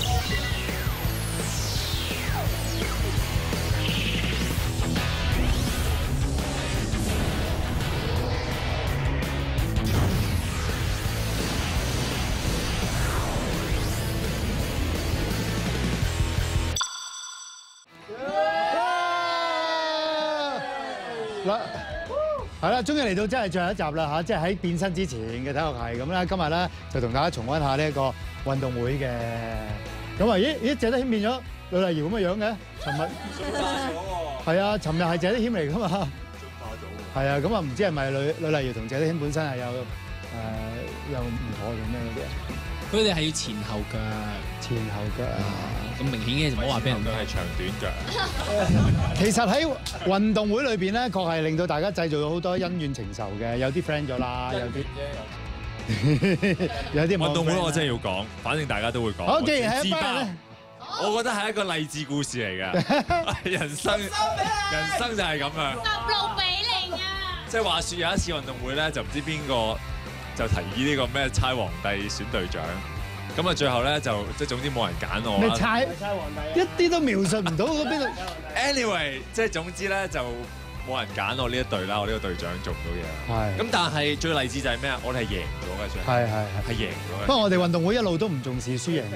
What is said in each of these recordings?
嗱，係啦，終於嚟到真係最後一集啦嚇，即係喺變身之前嘅體育係咁啦。今日咧就同大家重溫下呢一個運動會嘅。咁啊，咦，謝德謙變咗呂麗瑤咁嘅樣嘅，尋日進化咗喎。係啊，尋日係謝德謙嚟噶嘛。進化咗喎。係啊，咁啊唔知係咪呂麗瑤同謝德謙本身係有唔妥定咩嗰啲啊？ 佢哋係要前後腳， 前後腳啊！ 咁明顯嘅就唔好話俾人佢係長短腳。 其實喺運動會裏邊咧，確係令到大家製造咗好多恩怨情仇嘅，有啲 friend 咗啦，有啲運動會我真係要講，反正大家都會講。 好，既然係一班人咧， 我覺得係一個勵志故事嚟嘅，人生就係咁樣。 16-0啊！ 即係話説有一次運動會咧，就唔知邊個就提議呢個咩猜皇帝選隊長。咁啊，最後咧就即係總之冇人揀我啦。 你猜皇帝，一啲都描述唔到嗰邊度。 Anyway， 即係總之咧就冇人揀我呢一隊啦，我呢個隊長做唔到嘢。 係。 咁但係最勵志就係咩啊？我哋係贏咗嘅，最後係贏咗嘅。 不過我哋運動會一路都唔重視輸贏嘅。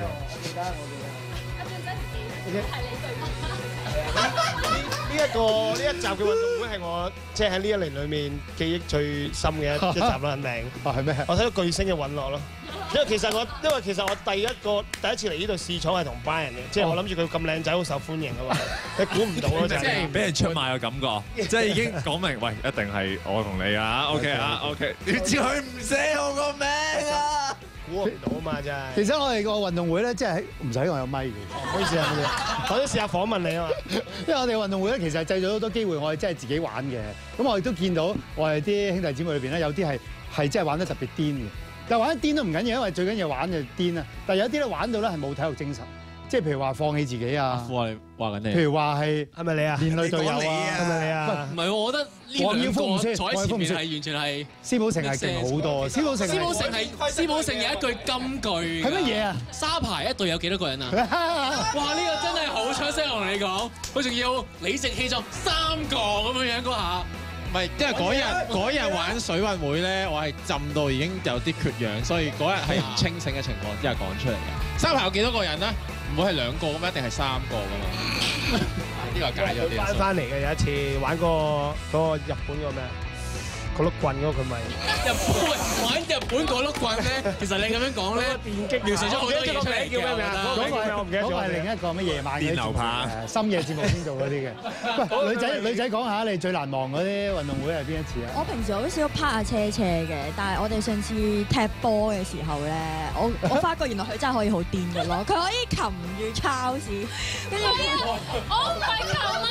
呢一集嘅運動會係我即係喺呢一年裏面記憶最深嘅一集啦，肯定。 係咩？ 我睇到巨星嘅隕落咯。因為其實我第一次嚟呢度試廠係同 Brian 嘅，即係我諗住佢咁靚仔好受歡迎啊嘛，你估唔到咯，就係俾人出賣嘅感覺，即係已經講明，喂，一定係我同你啊 ，OK 啊 ，OK， 點知佢唔寫我個名啊？ 估唔到啊嘛，真係。 其實我哋個運動會咧，即係唔使我有咪嘅， 唔好意思啊，我都試下訪問你啊嘛。 因為我哋運動會咧，其實製造咗好多機會，我哋真係自己玩嘅。咁我亦都見到我哋啲兄弟姊妹裏邊咧，有啲係真係玩得特別癲嘅。但係玩得癲都唔緊要，因為最緊要玩就癲啊！但係有啲咧玩到咧係冇體育精神，即係譬如話放棄自己啊。 你話緊你。 譬如話係咪你啊？ 連累隊友啊？係咪你啊？ 唔係，我覺得呢兩個坐喺前面係完全係。 施寶成係勁好多，施寶成有一句金句。係乜嘢啊？ 沙排一隊有幾多個人啊？哇！呢個真係好出聲，我同你講，佢仲要理直氣壯3個咁樣嗰下。 唔係，因為嗰日玩水運會咧，我係浸到已經有啲缺氧，所以嗰日係唔清醒嘅情況之下講出嚟嘅。沙排有幾多個人咧？唔會係2個咁，一定係3個噶嘛。呢個解咗啲。翻嚟嘅有一次玩嗰個日本個咩？嗰碌棍嗰個佢咪玩日本嗰碌棍咧，其實你咁樣講咧，描述咗好多嘢出嚟。 叫咩名啊？我唔記得咗。 嗰個係另一個乜夜晚嘅電流棒， 深夜節目先做嗰啲嘅。喂，女仔講下你最難忘嗰啲運動會係邊一次啊？ 我平時好少拍下車嘅，但係我哋上次踢波嘅時候咧，我發覺原來佢真係可以好癲嘅咯，佢可以擒住超市，跟住我唔係擒啊，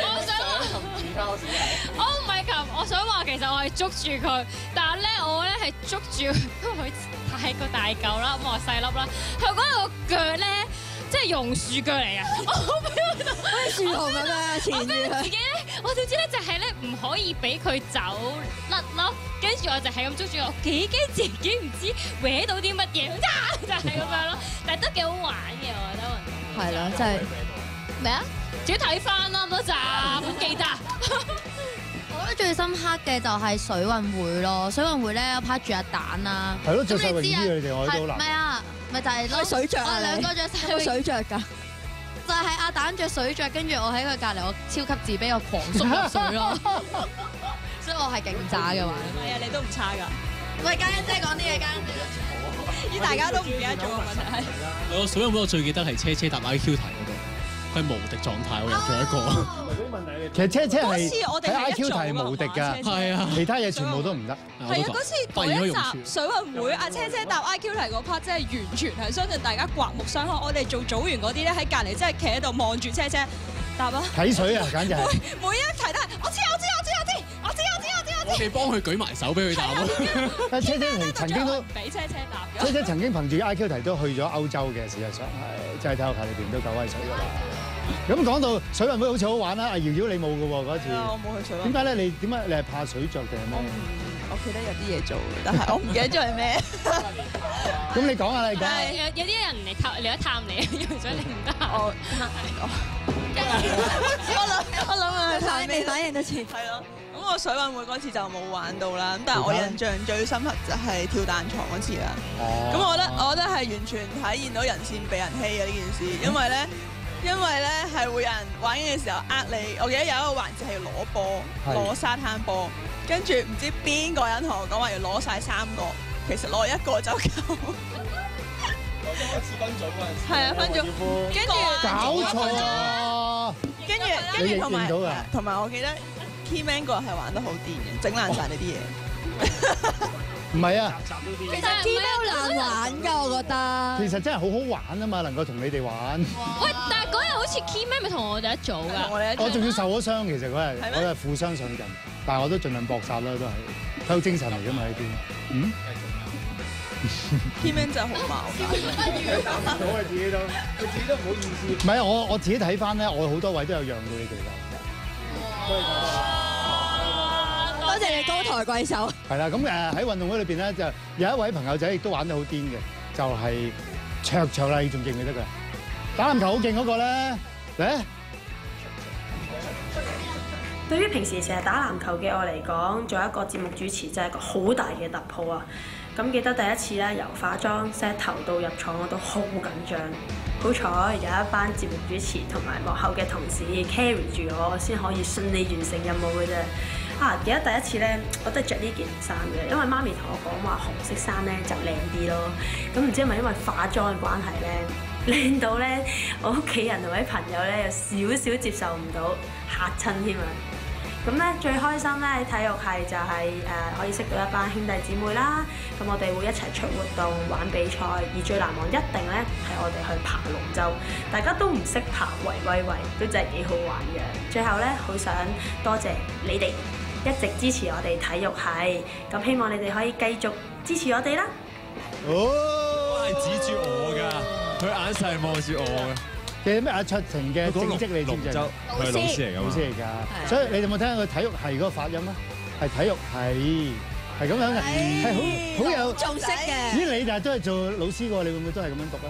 我唔係擒，我想話其實我係捉住佢，但係咧我咧係捉住，因為佢太過大嚿啦，咁我細粒啦，佢嗰個腳咧即係榕樹腳嚟啊！我俾佢到，好似樹熊咁樣纏住佢。自己咧，我點知咧就係咧唔可以俾佢走甩咯，跟住我就係咁捉住我，幾驚自己唔知搲到啲乜嘢，就係咁樣咯。但係都幾好玩嘅，我覺得運動。 係啦，真係咩啊？ 自己睇翻啦，咁多集，唔記得。 我覺得最深刻嘅就係水運會咯，水運會咧拍住阿蛋啦。 係咯，着晒泳衣你哋我都好難。 唔係啊，咪就係攞水着啊，兩個着晒水着㗎。就係阿蛋着水着，跟住我喺佢隔離，我超級自卑，我狂縮入水咯。所以我係勁渣嘅玩。 係啊，你都唔差㗎。 喂，嘉欣姐講啲嘢，嘉欣姐。 依大家都唔記得咗個問題係。 我水運會我最記得係車搭 IQ 題嗰度。佢係無敵狀態，我又做一個。 其實車係喺 IQ 題無敵㗎， 係啊， 其他嘢全部都唔得。 係啊，嗰次第一集水運會，阿車搭 IQ 題嗰 part 真係完全係相信大家刮目相看。我哋做組員嗰啲咧喺隔離真係企喺度望住車搭啊。 睇水啊，簡直係。 每一題都係我知。 我哋幫佢舉埋手俾佢答咯。 但車曾經都俾車搭嘅。 車曾經憑住 IQ 題都去咗歐洲嘅，事實上係即係體育界裏邊都9位水㗎啦。咁講到水運會好似好玩啦，阿瑤瑤你冇㗎喎嗰次。 我冇去水運。 點解咧？你係怕水着定係咩？ 我記得有啲嘢做，但係我唔記得咗係咩。 咁你講下，你講。 有啲人嚟探你，所以你唔得。 我諗啊， 未反應得切。 係咯。咁我水運會嗰次就冇玩到啦，咁但係我印象最深刻就係跳彈床嗰次啦。咁我覺得係完全體現到人線被人欺嘅呢件事，因為咧係會有人玩嘅時候呃你。我記得有一個環節係要攞波，攞沙灘波，跟住唔知邊個人同我講話要攞晒3個，其實攞1個就夠。 我開始分組嗰陣時， 係啊，分組，跟住搞錯啊！ 跟住同埋我記得 Keyman 嗰日係玩得好癲嘅，整爛晒你啲嘢。 唔係啊， 其實 Keyman 好難玩㗎，我覺得。 其實真係好好玩啊嘛，能夠同你哋玩。 喂，但係嗰日好似 Keyman 咪同我哋一組㗎。 我仲要受咗傷，其實嗰日我係負傷上陣，但係我都盡量搏殺啦，都係體育精神嚟㗎嘛呢啲。 Keyman 就好矛盾。 佢自己都唔好意思。 唔係我自己睇翻咧，我好多位都有讓到你哋㗎。 多謝你高抬貴手。 係啦，咁喺運動會裏邊咧，就有一位朋友仔亦都玩得好癲嘅，就係卓卓啦，你仲記唔記得佢？打籃球好勁嗰個咧，嚟！ 對於平時成日打籃球嘅我嚟講，做一個節目主持真係一個好大嘅突破啊！咁記得第一次咧，由化妝 set 頭到入廠我都好緊張，好彩有一班節目主持同埋幕後嘅同事 carry 住我，先可以順利完成任務嘅啫。記得第一次咧，我都係着呢件衫嘅，因為媽咪同我講話紅色衫咧就靚啲咯。咁唔知係咪因為化妝嘅關係咧，靚到咧我屋企人同埋啲朋友咧有少少接受唔到，嚇親添啊！咁咧最開心咧喺體育系就係可以識到一班兄弟姊妹啦，咁我哋會一齊出活動玩比賽，而最難忘一定咧係我哋去爬龍舟，大家都唔識爬圍威喂，都真係幾好玩嘅。最後咧好想多謝你哋一直支持我哋體育系，咁希望你哋可以繼續支持我哋啦。 係指住我㗎，佢眼神係望住我嘅。 記得咩？阿卓晴嘅正職你知唔知？ 佢係老師嚟㗎嘛？ 老師嚟㗎，所以你哋有冇聽佢體育系嗰個發音啊？係體育系，係咁樣嘅，係好有重識嘅。 咦，你但係都係做老師㗎喎，你會唔會都係咁樣讀啊？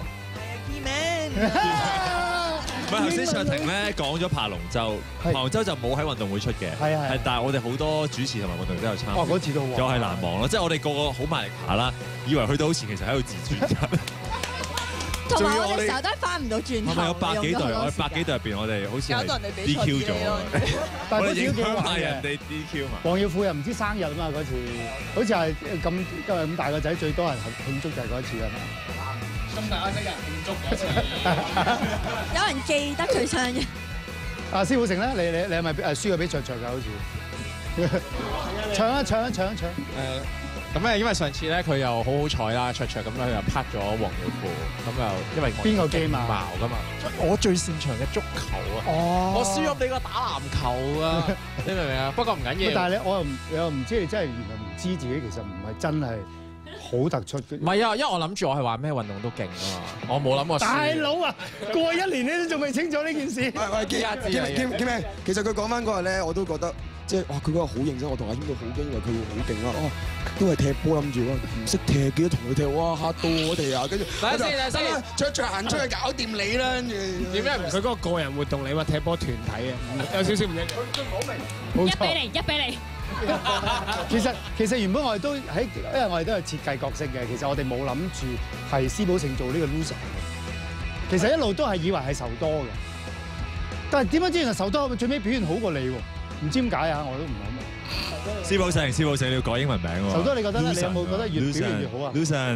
唔係頭先卓婷咧講咗爬龍舟，爬龍舟就冇喺運動會出嘅，係但係我哋好多主持同埋運動員都有參與。 嗰次都好玩， 又係難忘咯，即係我哋個個好賣力爬啦，以為去到好前，其實喺度自轉緊。 同埋我哋成日都係翻唔到轉頭。 係咪有百幾隊？我哋百幾隊入邊，我哋好似係 DQ 咗。我哋影響埋人哋 DQ 嘛。 黃耀富又唔知生日啊嘛嗰次，好似係咁大個仔最多人慶祝就係嗰一次啊嘛。 咁大家識人慶祝嗰次， 有人記得佢生日。 阿師傅成咧，你係咪輸咗俾卓卓㗎？好似唱。 咁咧，因為上次咧佢又好好彩啦，卓卓咁咧佢又拍咗黃耀富，咁又因為邊個 game 啊？ 矛㗎嘛，我最擅長嘅足球啊！我輸咗俾個打籃球啊！你明唔明啊？不過唔緊要。 但係我又唔知你真係原來唔知自己其實唔係真係好突出嘅。 唔係啊，因為我諗住我係話咩運動都勁啊嘛，我冇諗過。 大佬啊，過1年你都仲未清楚呢件事。 喂，其實佢講翻嗰日咧，我都覺得。即係哇！佢嗰日好認真，我同阿軒都好驚，因為佢會好勁啦。哦，都係踢波諗住喎，唔識踢記得同佢踢，哇嚇到我哋啊！跟住等先， 卓行出去搞掂你啦，跟住點解唔佢嗰個個人活動你話踢波團體啊？有少少唔一樣。佢講明。 1比0。 其實原本我哋都因為我哋都係設計角色嘅，其實我哋冇諗住係施寶勝做呢個 loser 嘅。其實一路都係以為係受多嘅，但係點解知原來受多最尾表現好過你喎？唔知點解啊！我都唔諗。 施寶勝，你要改英文名喎。 受多你覺得咧？你有冇覺得越表現越好啊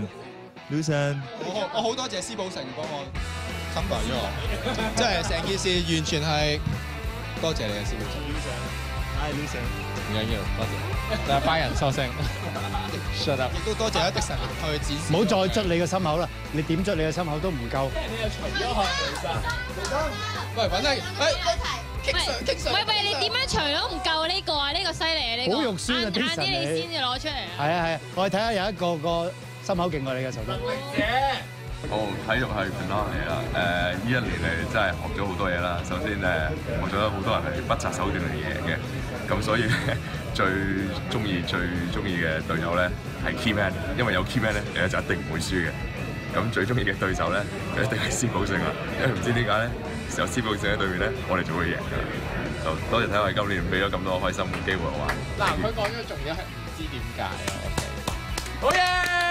？Lucian， 我好多謝施寶勝幫我 cover 咗我，即係成件事完全係多謝你啊，施寶勝。 Lucian，唔緊要，多謝。但係拜仁收聲。Shut up。 亦都多謝一迪神去指示。 唔好再捽你個心口啦！你點捽你個心口都唔夠。 你又除咗喂，揾真喂，你點樣除都唔夠呢個啊？呢個犀利啊！呢個好肉酸啊！ 晏啲你先至攞出嚟啊！ 係啊，我哋睇下有一個心口勁過你嘅仇都。 好，體育係權啦嚟啦。呢一年嚟真係學咗好多嘢啦。首先我覺得好多人係不擇手段嚟贏嘅，咁所以最中意嘅隊友咧係 key man， 因為有 key man 咧，你就一定唔會輸嘅。咁最中意嘅對手咧，就一定係施寶勝啦。因為唔知點解咧，有施寶勝喺對面咧，我哋就會贏㗎。就多謝體育今年俾咗咁多開心嘅機會我玩。 嗱，佢講咗重點係唔知點解啊。 好嘢！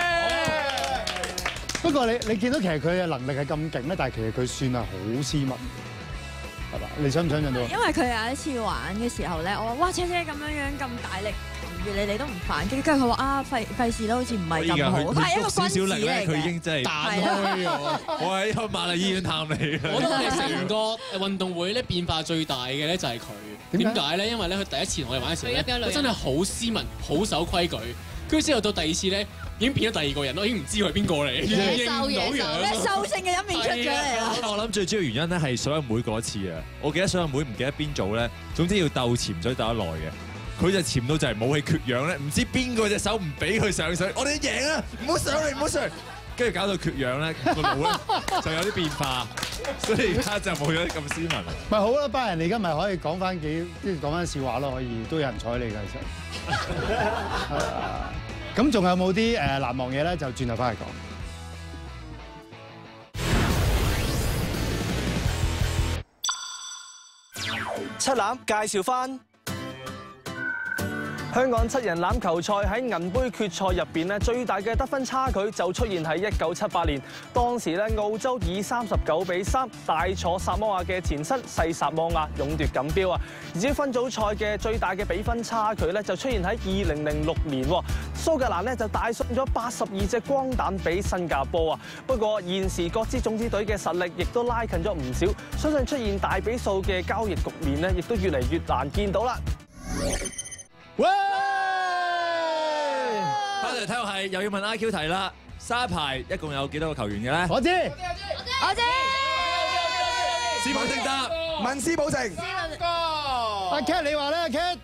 不過你見到其實佢嘅能力係咁勁咧，但係其實佢算係好斯文，係嘛？你想唔想象到？ 因為佢有一次玩嘅時候咧，我話：哇，車車咁樣咁大力，你哋都唔反擊，跟住佢話：啊，費事啦，好似唔係咁好。佢係一個君子嚟嘅。 佢已經真係彈開咗。我喺瑪麗醫院探你嘅。 我覺得我哋成個運動會咧變化最大嘅咧就係佢。點解咧？因為咧佢第一次同我哋玩嘅時候咧，佢真係好斯文、好守規矩。跟住之後到第二次咧，已經變咗第二個人咯，已經唔知佢係邊個嚟，認唔到樣。 獸性嘅一面出咗嚟啦！ 我諗最主要原因咧係水運會嗰次啊！我記得水運會唔記得邊組咧，總之要鬥潛水鬥得耐嘅，佢就潛到就係武器缺氧咧，唔知邊個隻手唔俾佢上水，我哋贏啊！唔好上嚟，唔好上嚟，跟住搞到缺氧咧，個腦咧就有啲變化，所以而家就冇咗咁斯文。 咪好啦，班人你而家咪可以講翻講翻笑話咯，可以都有人睬你㗎，其實。咁仲有冇啲難忘嘢咧？就轉頭翻嚟講。 七欖介紹翻。香港7人欖球賽喺銀杯決賽入邊咧，最大嘅得分差距就出現喺1978年，當時咧澳洲以39-3大挫薩摩亞嘅前身西薩摩亞，勇奪錦標啊！而至於分組賽嘅最大嘅比分差距咧，就出現喺2006年，蘇格蘭咧就大送咗82隻光蛋俾新加坡啊！不過現時各支種子隊嘅實力亦都拉近咗唔少，相信出現大比數嘅交易局面咧，亦都越嚟越難見到啦。 喂！ 翻嚟體育係又要問 IQ 題啦，沙排一共有幾多個球員嘅咧？ 我知。 施寶勝答， 問施寶勝。 阿 Cat 你話咧 ，Cat。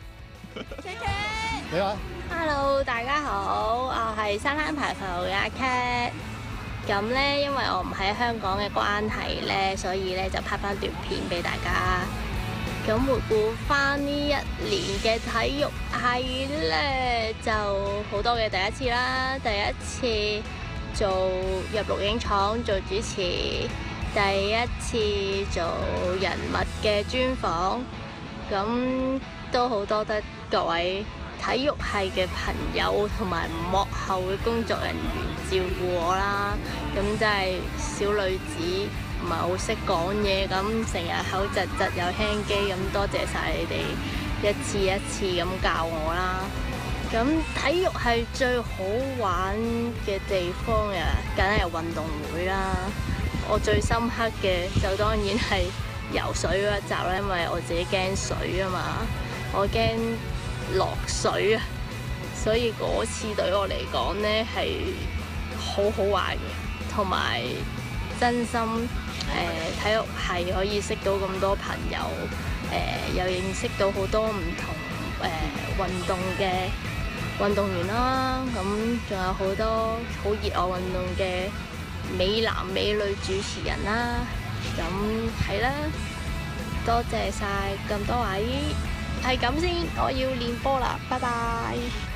你話 Hello， 大家好，我係沙灘排球嘅阿 Cat。咁咧，因為我唔喺香港嘅關係咧，所以咧就拍翻段片俾大家。咁回顧翻呢一年嘅體育係咧，就好多嘅第一次啦。第一次做入錄影廠做主持，第一次做人物嘅專訪，咁都好多得各位體育系嘅朋友同埋幕後嘅工作人員照顧我啦。咁真係小女子。唔係好識講嘢，咁成日口窒窒又輕機，咁多謝晒你哋一次一次咁教我啦。咁體育係最好玩嘅地方啊，梗係運動會啦。我最深刻嘅就當然係游水嗰一集啦，因為我自己驚水啊嘛，我驚落水啊，所以嗰次對我嚟講呢係好好玩嘅，同埋真心。體育係可以識到咁多朋友，又認識到好多唔同運動嘅運動員啦，咁仲有好多好熱愛運動嘅美男美女主持人啦，咁係啦，多謝晒咁多位，係咁先，我要練波啦，拜拜。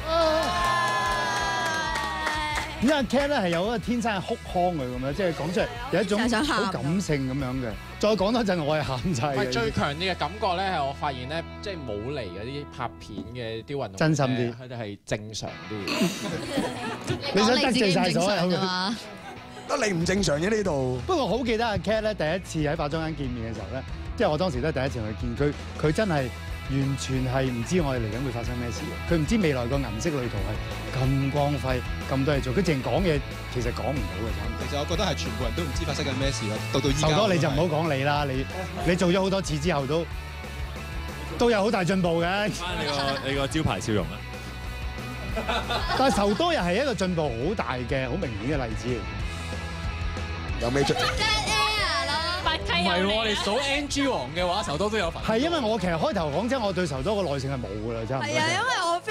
因為 Cat 咧係有一個天生係哭腔嘅咁樣，即係講出嚟有一種好感性咁樣嘅。再講多陣，我係喊晒嘅。 最強烈嘅感覺咧係我發現咧，即係冇嚟嗰啲拍片嘅啲運動員真心啲， 佢哋係正常啲。 你想得罪晒所有嘅？ 得你唔正常嘅呢度。 不過我好記得阿 Cat 咧第一次喺化妝間見面嘅時候咧，即係我當時都係第一次去見佢，佢真係完全係唔知我哋嚟緊會發生咩事嘅。佢唔知未來個銀色旅途係咁光輝，咁多嘢做。佢淨講嘢，其實講唔到嘅。 其實我覺得係全部人都唔知發生緊咩事咯。到依家。 受多你就唔好講你啦，你做咗好多次之後都有好大進步嘅。 你個招牌笑容啊！ 但係受多又係一個進步好大嘅、好明顯嘅例子。 有咩出？ 唔係喎，我哋數 NG 王嘅話，仇多都有份。 係因為我其實開頭講真，我對仇多個耐性係冇㗎啦，真係。 係啊，因為我 feel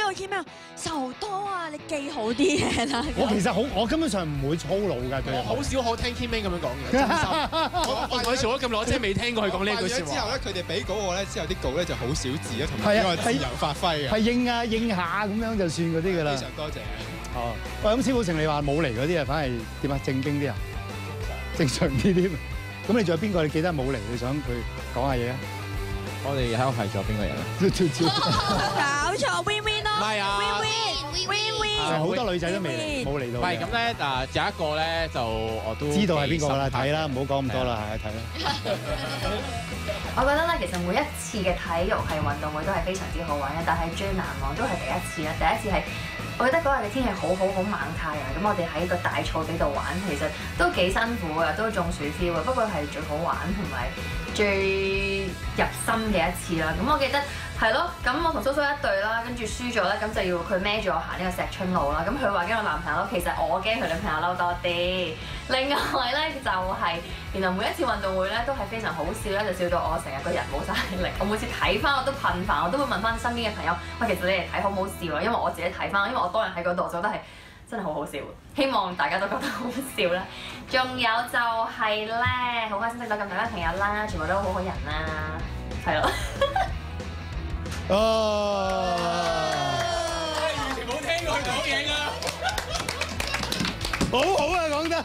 個 email 受多啊，你記好啲嘢啦。 我其實我根本上唔會粗魯㗎，對我好少可聽 Kim Ming 咁樣講嘅，真心。我同佢做咗咁耐，我真係未聽過佢講呢一句説話。 之後咧，佢哋俾稿我咧，之後啲稿咧就好少字啊，同埋應該自由發揮嘅。 係應下咁樣就算嗰啲㗎啦。 非常多謝。 哦，喂，咁師傅成你話冇嚟嗰啲啊，反而點啊？正經啲啊，正常啲添。咁你仲有邊個你記得冇嚟？你想佢講下嘢啊？ 我哋喺度係咗邊個人啊？ 搞錯 ，Win Win 咯， 唔係啊 ，Win Win， 好多女仔都未嚟，冇嚟到。 唔係咁咧，有一個咧就我都知道係邊個啦，睇啦，唔好講咁多啦，係睇啦。 我覺得咧，其實每一次嘅體育係運動會都係非常之好玩嘅，但係最難忘都係第一次啦。第一次係我記得嗰日嘅天氣好猛太陽，咁我哋喺個大草地度玩，其實都幾辛苦嘅，都中暑 feel 嘅。不過係最好玩同埋最入心嘅一次啦。咁我記得係咯，咁我同蘇蘇一隊啦，跟住輸咗咧，咁就要佢孭住我行呢個石春路啦。咁佢話驚我男朋友，其實我驚佢女朋友嬲多啲。另外咧就係原來每一次運動會咧都係非常好笑咧，就笑到我成日個人冇晒力。我每次睇翻我都噴飯，我都會問翻身邊嘅朋友，喂，其實你哋睇好唔好笑啊？因為我自己睇翻，因為我當日喺嗰度，我覺得係真係好好笑。希望大家都覺得好笑啦。仲有就係咧，好開心識到咁大家朋友啦，全部都好好人啦，係咯。 哦， 完全冇聽過佢講嘢㗎。 好好啊，講得。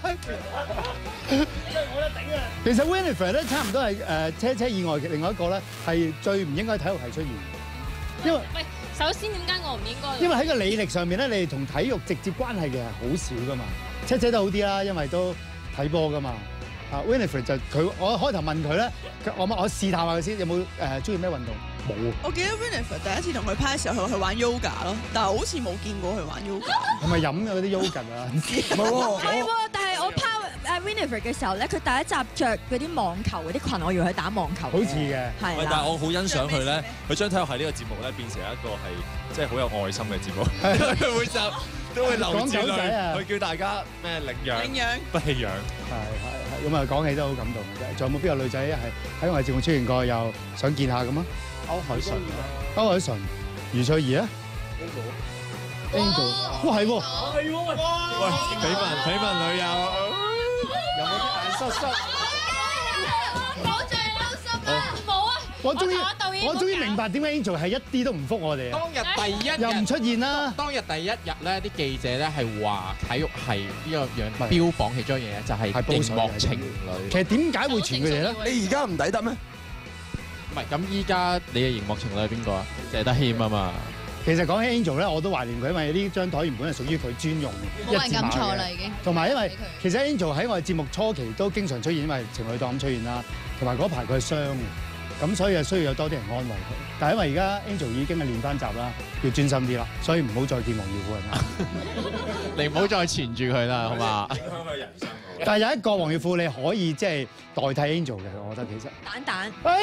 其實 Winifred 咧差唔多係車以外嘅另外一個咧，係最唔應該喺體育系出現。因為喂，首先點解我唔應該？ 因為喺個履歷上面咧，你哋同體育直接關係嘅係好少噶嘛。車都好啲啦，因為都睇波噶嘛。啊 Winifred 就佢，我開頭問佢咧，我試探下佢先，有冇中意咩運動？冇。 我記得 Winifred 第一次同佢拍嘅時候，佢去玩 yoga 咯，但係好似冇見過佢玩 yoga。 係咪飲嗰啲 yoga 啊？唔知。 係喎，但係我拋Winifred 嘅時候咧，佢第一集着嗰啲網球嗰啲裙，我以為佢打網球。 好似嘅。 係啦。但係我好欣賞佢咧，佢將體育系呢個節目咧變成一個係即係好有愛心嘅節目。佢每集都會流住淚，佢叫大家咩領養不棄養。 係咁啊，講起都好感動嘅啫。仲有冇邊個女仔係喺我哋節目出現過，又想見下咁啊？歐鎧淳、余翠怡啊 ，Angel， 哇係喎， 喂，緋聞女友， 有冇啲眼濕濕？ 好最優秀啊！冇啊！ 我終於明白點解 Angel 係一啲都唔覆我哋啊！ 當日第一日又唔出現啦。 當日第一日咧，啲記者咧係話體育係呢個樣標榜其中一樣嘢，就係熒幕情侶。 其實點解會傳佢哋咧？ 你而家唔抵得咩？ 唔係，咁依家你嘅熒幕情侶係邊個啊？謝德謙啊嘛。 其實講起 Angel 咧，我都懷念佢，因為呢張台原本係屬於佢專用嘅， 冇人撳錯啦已經。 同埋因為其實 Angel 喺我哋節目初期都經常出現，因為情侶檔咁出現啦。同埋嗰排佢係傷嘅，咁所以係需要有多啲人安慰佢。但係因為而家 Angel 已經係練翻習啦，要專心啲啦，所以唔好再見黃耀富係嘛。 你唔好再纏住佢啦，好嘛？ 但係有一個黃耀富你可以即係代替 Angel 嘅，我覺得其實。 蛋。 哎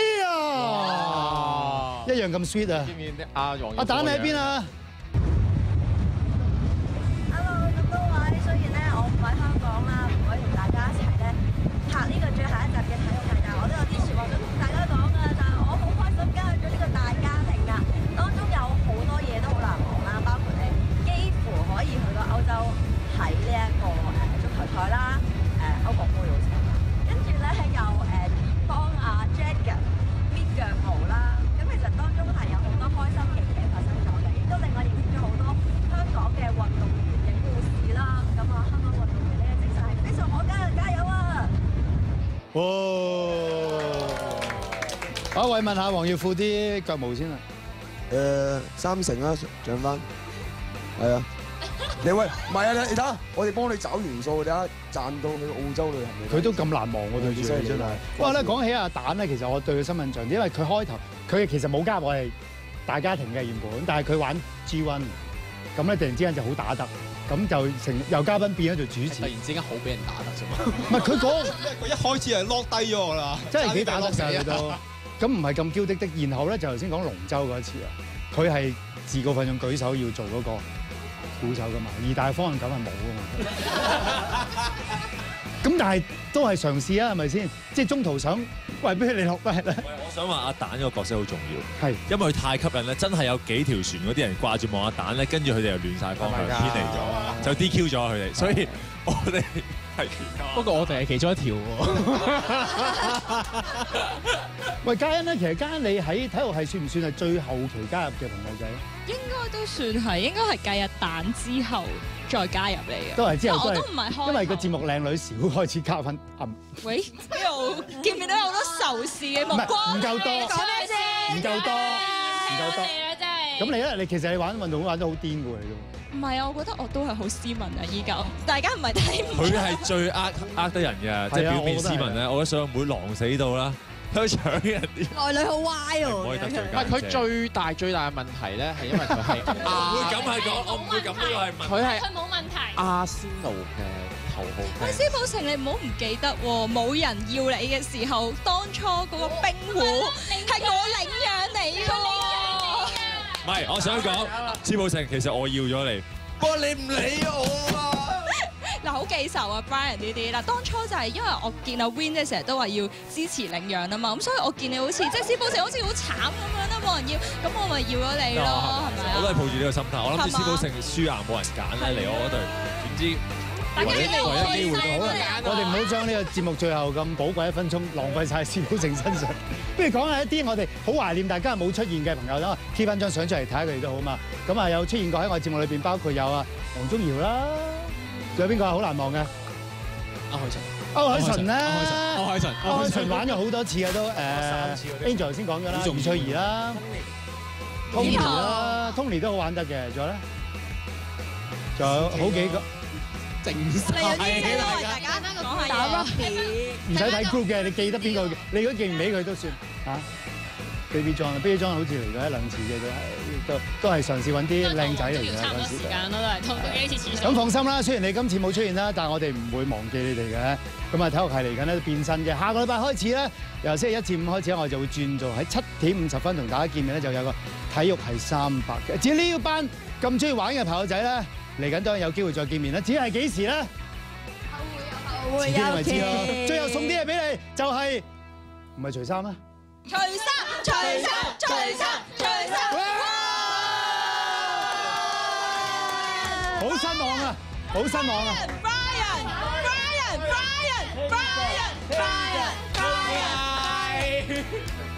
呀，一樣咁 sweet 啊！阿蛋你喺邊啊 ？Hello， 咁多位，雖然咧我唔喺香港啦，唔可以同大家一齊咧拍呢個最後一集嘅體育大家，我都有啲説話想同大家講㗎，但係我好開心加入咗呢個大家庭㗎，當中有好多嘢都好難忘啦，包括你幾乎可以去到歐洲睇呢一個足球賽啦。歐國杯好似，跟住咧又幫阿 Jagger 搣腳毛啦，咁其實當中係有好多開心嘅嘢發生咗嘅，亦都令我認識咗好多香港嘅運動員嘅故事啦。咁啊，香港運動員呢個精神係非常可嘉嘅，加油啊！ 哇！我問下黃耀富啲腳毛先啦。 3成啦，漲翻，係啊。你喂，唔係啊！你睇下，我哋幫你找元素，你睇下賺到去澳洲旅行。 佢都咁難忘喎，對住佢真係。哇！咧講起阿蛋咧，其實我對佢新印象，因為佢開頭佢其實冇加入我哋大家庭嘅原本，但係佢玩 G1，咁咧突然之間就好打得，咁就由嘉賓變咗做主持。 突然之間好俾人打得啫嘛。 唔係佢講， 佢一開始係落低咗我啦， 真係幾打得㗎佢都。咁唔係咁嬌滴滴，然後咧就頭先講龍舟嗰一次啊，佢係自告奮勇舉手要做嗰個。鼓手噶嘛，而大方向感係冇噶嘛。咁但係都係嘗試啊，係咪先？即係中途想喂，不如你落翻嚟啦。 我想話阿蛋嗰個角色好重要， 係因為佢太吸引咧，真係有幾條船嗰啲人掛住望阿蛋咧，跟住佢哋又亂晒方向，偏離咗，就 DQ 咗佢哋，所以我哋係不過我哋係其中一條喎。 喂，嘉欣咧，其實嘉欣你喺體育系算唔算係最後期加入嘅朋友仔？ 應該都算係，應該係繼日蛋之後再加入嚟嘅。 都係之後我都唔係開頭， 因為個節目靚女少，開始加分暗。 喂，呢度見唔見到有好多仇視嘅目光？ 唔夠多， 講咩先？ 唔夠多，唔夠多。 真係。 咁你咧？你其實你玩運動會玩得好癲㗎喎，你都。 唔係啊，我覺得我都係好斯文啊！依家大家唔係睇唔。 佢係最呃得人嘅，即係表面斯文咧。我覺得上會狼死到啦，喺度搶人啲。 內裏好歪喎。 唔可以得罪唔係佢最大嘅問題咧，係因為佢係唔會咁係講，我唔會咁呢個係問題。 佢係佢冇問題。 阿仙奴嘅頭號。 喂，施寶成，你唔好唔記得喎，冇人要你嘅時候，當初嗰個冰壺係我領養你㗎喎。 唔係，我想講，施寶成其實我要咗你，不過你唔理我啊！ 嗱，好記仇啊 ，Brian 呢啲嗱，當初就係因為我見阿 Win 咧成日都話要支持領養啊嘛，咁所以我見你好似即係施寶成好似好慘咁樣啦，冇人要，咁我咪要咗你咯，係咪啊？ 我都係抱住呢個心態，我諗住施寶成輸硬冇人揀咧嚟我嗰隊，點知唯一機會好啦，我哋唔好將呢個節目最後咁寶貴1分鐘浪費晒施寶成身上，不如講下一啲我哋好懷念大家冇出現嘅朋友啦，keep 翻張相出嚟睇下佢哋都好嘛。咁啊有出現過喺我節目裏邊，包括有啊黃宗堯啦，仲有邊個好難忘嘅？ 歐海晨。 歐海晨啦， 歐海晨歐海晨玩咗好多次嘅都 3次 Angel 頭先講咗啦，余翠怡啦 ，Tony 啦 ，Tony 都好玩得嘅，仲有咧，仲有好幾個。 靜晒大家講下打 rugby， 唔使睇 group 嘅，你記得邊個？你如果記唔起佢都算嚇。Baby John 好似嚟過1、2次嘅，都係嘗試揾啲靚仔嚟嘅。 差唔多時間咯，都係同幾次次。 咁放心啦，雖然你今次冇出現啦，但係我哋唔會忘記你哋嘅。咁啊，體育系嚟緊咧變身嘅，下個禮拜開始咧，由星期1至5開始，我就會轉做喺7點50分同大家見面咧，就有個體育系300嘅。至於呢班咁中意玩嘅朋友仔咧，嚟緊當然有機會再見面啦。至於係幾時咧？ 後會有期。 最後送啲嘢俾你，就係唔係除衫咩？ 除衫，除衫，除衫，除衫！ 好失望啊！好失望啊 ！Brian，